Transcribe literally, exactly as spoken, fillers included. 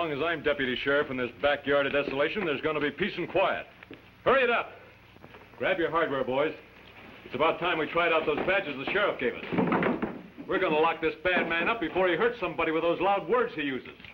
long as I'm deputy sheriff in this backyard of desolation, there's going to be peace and quiet. Hurry it up. Grab your hardware, boys. It's about time we tried out those badges the sheriff gave us. We're going to lock this bad man up before he hurts somebody with those loud words he uses.